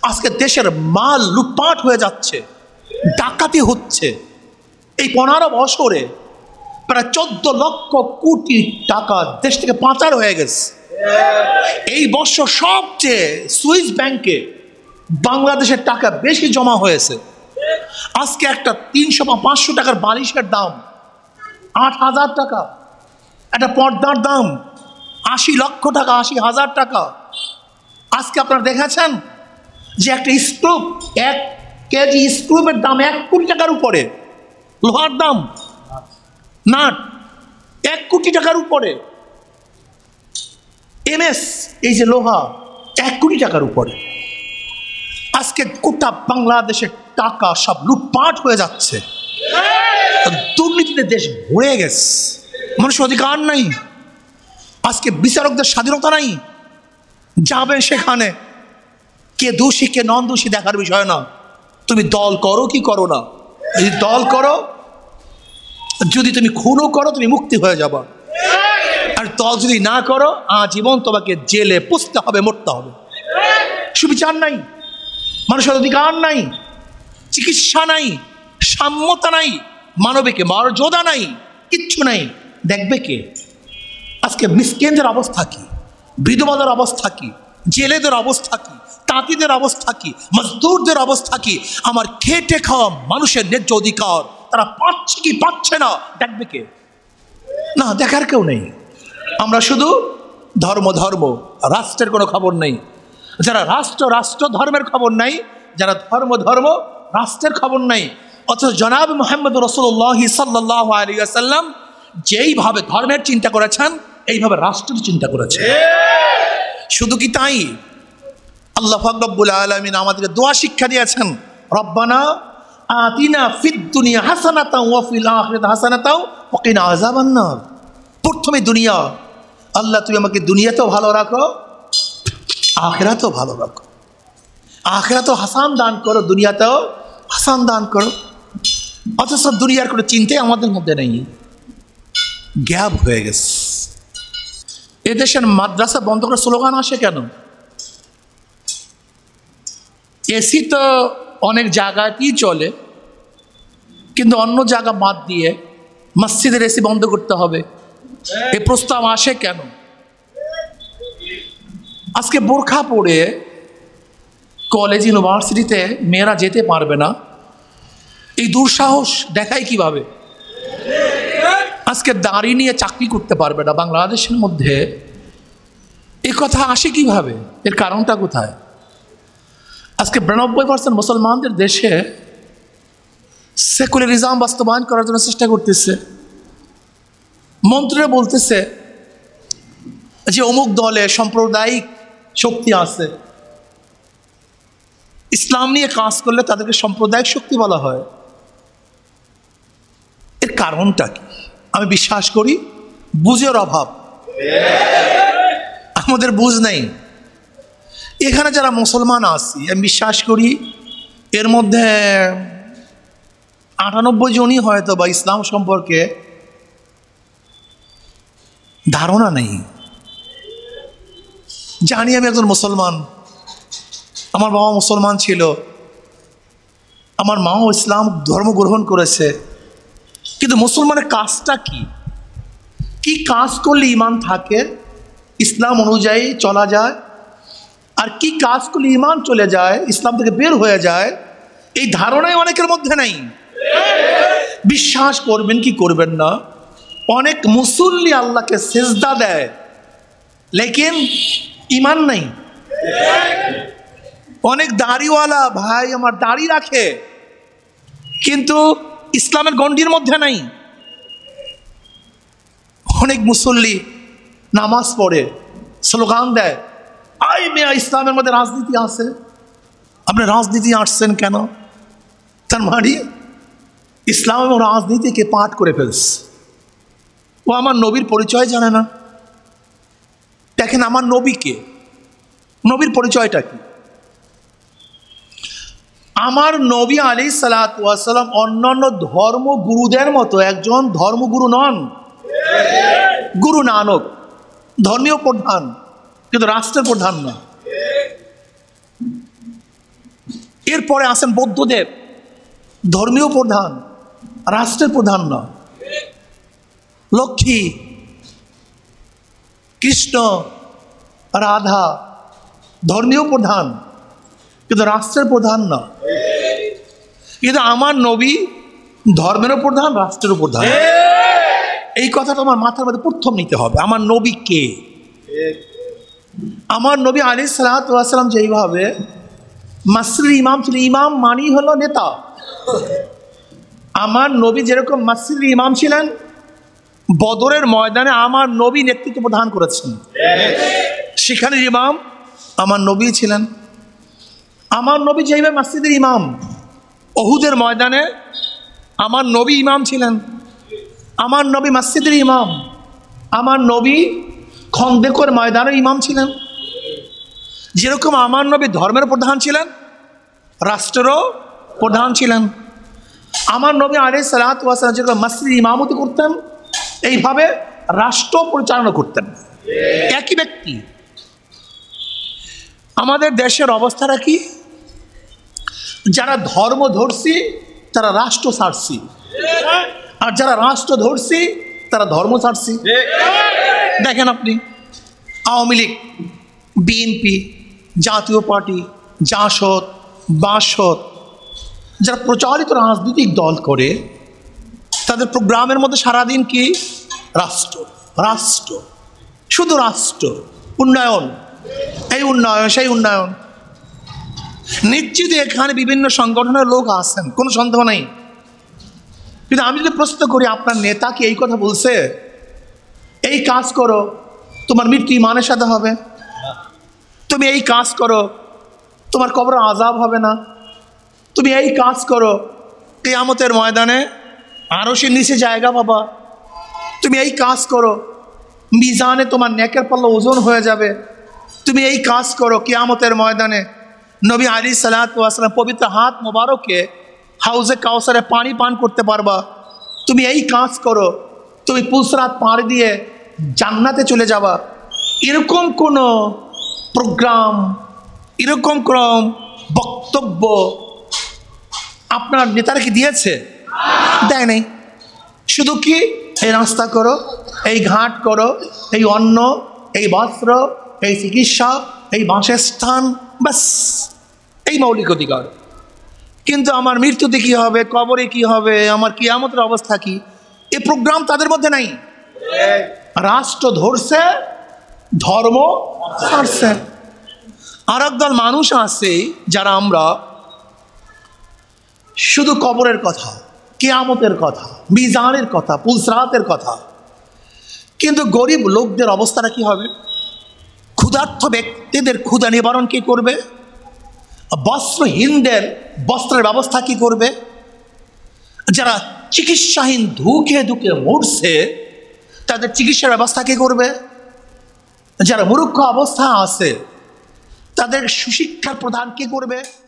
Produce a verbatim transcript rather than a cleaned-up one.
আজকে দেশের মাল লুটপাট হয়ে যাচ্ছে, ডাকাতি হচ্ছে। এই পনেরো বছরে প্রায় চোদ্দ লক্ষ কোটি টাকা দেশ থেকে পাচার হয়ে গেছে। এই বছর সবচেয়ে সুইস ব্যাংকে বাংলাদেশের টাকা বেশি জমা হয়েছে। আজকে একটা তিনশো বা পাঁচশো টাকার বালিশের দাম আট হাজার টাকা, একটা পর্দার দাম আশি লক্ষ টাকা, আশি হাজার টাকা। আজকে আপনারা দেখেছেন যে একটা স্ক্রুপ, এক কেজি স্ক্রুপের দাম এক কোটি টাকার উপরে, লোহার দাম নাট এক কোটি টাকার উপরে, এমএস এই যে লোহা এক কোটি টাকার উপরে। আজকে গোটা বাংলাদেশের টাকা সব লুটপাট হয়ে যাচ্ছে, দুর্নীতিতে দেশ ভরে গেছে, মানুষের অধিকার নাই। আজকে বিচারকদের স্বাধীনতা নাই, যাবেন সেখানে কে দোষী কে নন দোষী দেখার বিষয় না, তুমি দল করো কি করো না। যদি দল করো, যদি তুমি খুনও করো তুমি মুক্তি হয়ে যাবা, আর দল যদি না করো আজীবন তোমাকে জেলে পুষতে হবে, মরতে হবে। সুবিচার নাই, মানুষের অধিকার নাই, চিকিৎসা নাই, সাম্যতা নাই, মানবিক মর্যাদা নাই, কিচ্ছু নাই। দেখবে কে? আজকে মিসকিনদের অবস্থা কি, বিধবাদের অবস্থা কি, জেলেদের অবস্থা কি, তাঁতিদের অবস্থা কি, মজদুরদের অবস্থা কি? আমার খেটে খাওয়া মানুষের ন্যায্য অধিকার তারা পাচ্ছে কি পাচ্ছে না, দেখবে কে? না, দেখার কেউ নেই। আমরা শুধু ধর্ম ধর্ম, রাষ্ট্রের কোনো খবর নেই। যারা রাষ্ট্র রাষ্ট্র ধর্মের খবর নাই, যারা ধর্ম ধর্ম রাষ্ট্রের খবর নাই। অথচ জনাব মুহাম্মদ রাসূলুল্লাহ সাল্লাল্লাহু আলাইহি ওয়াসাল্লাম যেইভাবে ধর্মের চিন্তা করেছেন এইভাবে রাষ্ট্রের চিন্তা করেছেন। শুধু কি তাই, আল্লাহ পাক রব্বুল আলামিন আমাদেরকে দোয়া শিক্ষা দিয়েছেন, রব্বানা আতিনা ফিদ দুনিয়া হাসানাতাও ওয়া ফিল আখিরাতি হাসানাতাও ওয়া কিনা আযাবান নার। প্রথমে দুনিয়া, আল্লাহ তুমি আমাকে দুনিয়াতেও ভালো রাখো, আখিরাতেও ভালো রাখো। আখিরাতেও হাসান দান করো, দুনিয়াতেও হাসান দান করো। অথচ দুনিয়ার কোনো চিন্তাই আমাদের মধ্যে নেই, গ্যাপ হয়ে গেছে। এদেশের মাদ্রাসা বন্ধ করে স্লোগান আসে কেন? এসি তো অনেক জায়গাতেই চলে, কিন্তু অন্য জায়গা বাদ দিয়ে মসজিদের এসি বন্ধ করতে হবে, এ প্রস্তাব আসে কেন? আজকে বোরখা পরে কলেজ ইউনিভার্সিটিতে মেয়েরা যেতে পারবে না, এই দুঃসাহস দেখায় কিভাবে? আজকে দাড়ি নিয়ে চাকরি করতে পারবে না বাংলাদেশের মধ্যে, এ কথা আসে কিভাবে? এর কারণটা কোথায়? আজকে বিরানব্বই পার্সেন্ট মুসলমানদের দেশে সেকুলারিজম বাস্তবায়ন করার জন্য চেষ্টা করতেছে। মন্ত্রীরা বলতেছে যে অমুক দলে সাম্প্রদায়িক শক্তি আছে, ইসলাম নিয়ে কাজ করলে তাদেরকে সাম্প্রদায়িক শক্তি বলা হয়। এর কারণটা কি? আমি বিশ্বাস করি বুঝের অভাব, আমাদের বুঝ নেই। এখানে যারা মুসলমান আছি আমি বিশ্বাস করি এর মধ্যে আটানব্বই জনই হয়তো বা ইসলাম সম্পর্কে ধারণা নেই। জানি আমি একজন মুসলমান, আমার বাবা মুসলমান ছিল, আমার মাও ইসলাম ধর্ম গ্রহণ করেছে, কিন্তু মুসলমানের কাজটা কি? কি কাজ করলে ইমান থাকে, ইসলাম অনুযায়ী চলা যায়, আর কি কাজ করলে ইমান চলে যায়, ইসলাম থেকে বের হয়ে যায়, এই ধারণাই অনেকের মধ্যে নেই। বিশ্বাস করবেন কি করবেন না, অনেক মুসল্লি আল্লাহকে সেজদা দেয় লেকিন ইমান নেই। অনেক দাড়িওয়ালা ভাই আমার দাড়ি রাখে কিন্তু ইসলামের গণ্ডির মধ্যে নাই। অনেক মুসল্লি নামাজ পড়ে, স্লোগান দেয়, আই মেয়া ইসলামের মধ্যে রাজনীতি আছে, আপনি রাজনীতি আসছেন কেন? তার মানে ইসলাম এবং রাজনীতিকে পাঠ করে ফেলছে। ও আমার নবীর পরিচয় জানে না। দেখেন আমার নবীকে, নবীর পরিচয়টা কি? আমার নবী আলাইহিস সালাতু ওয়াস সালাম অন্যান্য ধর্মগুরুদের মতো একজন ধর্মগুরু নন। গুরু নানক ধর্মীয় প্রধান, কিন্তু রাষ্ট্রের প্রধান না। এরপরে আসেন বৌদ্ধদেব, ধর্মীয় প্রধান, রাষ্ট্রের প্রধান না। লক্ষ্মী, কৃষ্ণ, রাধা ধর্মীয় প্রধান, কিন্তু রাষ্ট্রের প্রধান না। কিন্তু আমার নবী ধর্মেরও প্রধান, রাষ্ট্রেরও প্রধান। এই কথা তোমার মাথার মধ্যে প্রথম নিতে হবে। আমার নবী কে? আমার নবী আলাইহিস সালাতু ওয়াস সালাম যেইভাবে মসজিদের ইমাম ছিল, ইমাম মানি হলো নেতা। আমার নবী যেরকম মসজিদের ইমাম ছিলেন, বদরের ময়দানে আমার নবী নেতৃত্ব প্রদান করেছেন, সেখানে ইমাম আমার নবী ছিলেন। আমার নবী যেইভাবে মসজিদের ইমাম, উহুদের ময়দানে আমার নবী ইমাম ছিলেন। আমার নবী মসজিদের ইমাম, আমার নবী খন্দকের ময়দানে ইমাম ছিলেন। যেরকম আমার নবী ধর্মের প্রধান ছিলেন, রাষ্ট্রেরও প্রধান ছিলেন। আমার নবী আলাইহিস সালাতু ওয়াস সালাম যেরকম মসজিদের ইমামতি করতেন, এইভাবে রাষ্ট্র পরিচালনা করতেন। একই ব্যক্তি। আমাদের দেশের অবস্থাটা কি? যারা ধর্ম ধর্ষী তারা রাষ্ট্র ছাড়ছি, আর যারা রাষ্ট্র ধর্ষী তারা ধর্ম ছাড়ছি। দেখেন আপনি, Awami League, BNP, Jatiya Party, Jasad, Basad, যারা প্রচলিত রাজনৈতিক দল করে, তাদের প্রোগ্রামের মধ্যে সারাদিন কি? রাষ্ট্র, রাষ্ট্র, শুধু রাষ্ট্র, উন্নয়ন, এই উন্নয়ন, সেই উন্নয়ন। নিশ্চিত এখানে বিভিন্ন সংগঠনের লোক আছেন, কোনো সন্দেহ নেই। কিন্তু আমি যদি প্রশ্ন করি, আপনার নেতা কি এই কথা বলছে, এই কাজ করো তোমার মৃত্যু ইমানের সাথে হবে, তুমি এই কাজ করো তোমার কবরে আযাব হবে না, তুমি এই কাজ করো কিয়ামতের ময়দানে আরশের নিচে জায়গা পাবা, তুমি এই কাজ করো মিজানে তোমার নেকের পাল্লা ওজন হয়ে যাবে, তুমি এই কাজ করো কিয়ামতের ময়দানে নবী আলাইহিস সালাতু ওয়াস সালাম পবিত্র হাত মোবারকে হাউজে কাউসারে পানি পান করতে পারবা, তুমি এই কাজ করো তুমি পুসরাত পাড়ি দিয়ে জান্নাতে চলে যাবা। এরকম কোনো প্রোগ্রাম, এরকম কোন বক্তব্য আপনার নেতারা কি দিয়েছে? দেয় নাই। শুধু কি এই রাস্তা করো, এই ঘাট করো, এই অন্ন, এই বস্ত্র, এই চিকিৎসা, এই বাসস্থান, বাস এই মৌলিক অধিকার। কিন্তু আমার মৃত্যুতে কি হবে, কবরে কি হবে, আমার কিয়ামতের অবস্থা কি, এই প্রোগ্রাম তাদের মধ্যে নাই। রাষ্ট্র ধরছে, ধর্ম ছাড়ছে। আর একদল মানুষ আছে যারা আমরা শুধু কবরের কথা, কিয়ামতের কথা, মিজানের কথা, পুলসরাতের কথা, কিন্তু গরিব লোকদের অবস্থাটা কি হবে? ক্ষুধার্ত ব্যক্তিদের ক্ষুধা নিবারণ কি করবে? বস্ত্রহীনদের বস্ত্রের ব্যবস্থা কি করবে? যারা চিকিৎসাহীন ধুকে ধুকে মরছে তাদের চিকিৎসার ব্যবস্থা কি করবে? যারা মূর্খ অবস্থা আছে তাদের সুশিক্ষার প্রদান কি করবে?